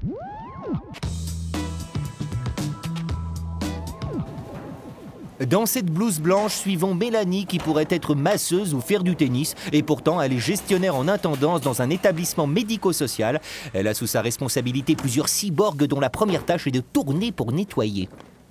Dans cette blouse blanche, suivons Mélanie qui pourrait être masseuse ou faire du tennis. Et pourtant, elle est gestionnaire en intendance dans un établissement médico-social. Elle a sous sa responsabilité plusieurs cyborgs dont la première tâche est de tourner pour nettoyer.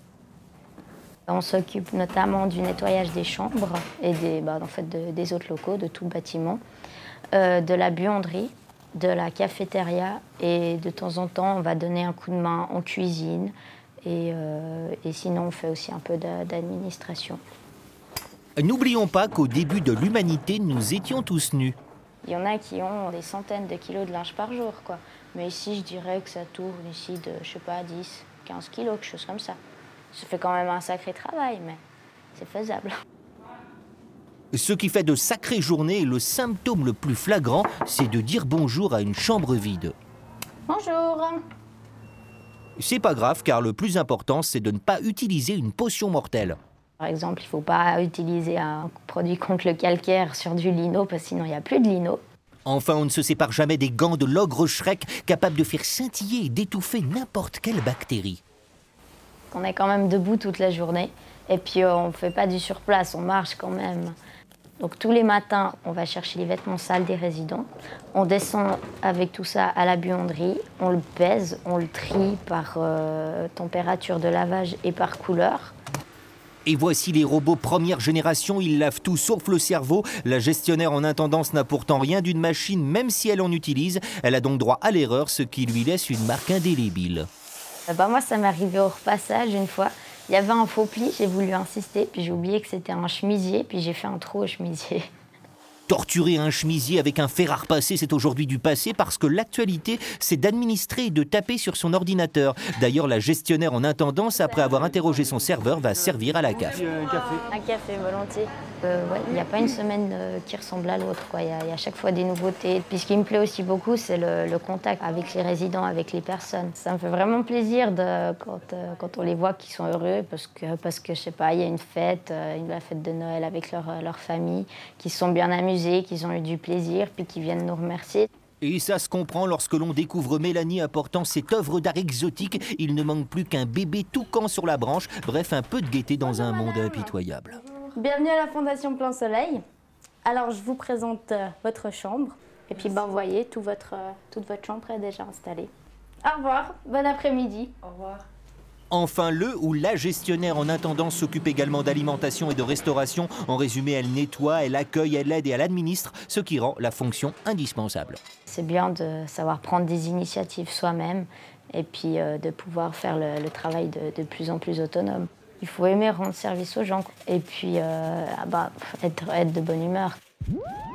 On s'occupe notamment du nettoyage des chambres et des autres locaux, de tout le bâtiment, de la buanderie, de la cafétéria et de temps en temps, on va donner un coup de main en cuisine. Et sinon, on fait aussi un peu d'administration. N'oublions pas qu'au début de l'humanité, nous étions tous nus. Il y en a qui ont des centaines de kilos de linge par jour, quoi. Mais ici, je dirais que ça tourne ici de, je sais pas, 10, 15 kilos, quelque chose comme ça. Ça fait quand même un sacré travail, mais c'est faisable. Ce qui fait de sacrées journées, le symptôme le plus flagrant, c'est de dire bonjour à une chambre vide. Bonjour. C'est pas grave, car le plus important, c'est de ne pas utiliser une potion mortelle. Par exemple, il ne faut pas utiliser un produit contre le calcaire sur du lino, parce que sinon il n'y a plus de lino. Enfin, on ne se sépare jamais des gants de l'ogre Shrek, capable de faire scintiller et d'étouffer n'importe quelle bactérie. On est quand même debout toute la journée, et puis on ne fait pas du surplace, on marche quand même. Donc tous les matins, on va chercher les vêtements sales des résidents. On descend avec tout ça à la buanderie, on le pèse, on le trie par température de lavage et par couleur. Et voici les robots première génération, ils lavent tout sauf le cerveau. La gestionnaire en intendance n'a pourtant rien d'une machine, même si elle en utilise. Elle a donc droit à l'erreur, ce qui lui laisse une marque indélébile. Moi, ça m'est arrivé au repassage une fois. Il y avait un faux pli, j'ai voulu insister, puis j'ai oublié que c'était un chemisier, puis j'ai fait un trou au chemisier. Torturer un chemisier avec un fer à repasser, c'est aujourd'hui du passé parce que l'actualité, c'est d'administrer et de taper sur son ordinateur. D'ailleurs, la gestionnaire en intendance, après avoir interrogé son serveur, va servir à la CAF. Un café, volontiers. Il n'y a pas une semaine qui ressemble à l'autre. Il y a à chaque fois des nouveautés. Puis ce qui me plaît aussi beaucoup, c'est le contact avec les résidents, avec les personnes. Ça me fait vraiment plaisir quand on les voit qu'ils sont heureux parce que je sais pas, il y a une fête, la fête de Noël avec leur famille, qu'ils se sont bien amusés, qu'ils ont eu du plaisir, puis qu'ils viennent nous remercier. Et ça se comprend lorsque l'on découvre Mélanie apportant cette œuvre d'art exotique. Il ne manque plus qu'un bébé toucan sur la branche. Bref, un peu de gaieté dans un monde impitoyable. Bienvenue à la Fondation Plein Soleil. Alors, je vous présente votre chambre. Et puis, vous voyez, toute votre chambre est déjà installée. Au revoir, bon après-midi. Au revoir. Enfin, le ou la gestionnaire en intendance s'occupe également d'alimentation et de restauration. En résumé, elle nettoie, elle accueille, elle aide et elle administre, ce qui rend la fonction indispensable. C'est bien de savoir prendre des initiatives soi-même et puis de pouvoir faire le travail de plus en plus autonome. Il faut aimer rendre service aux gens et puis être de bonne humeur.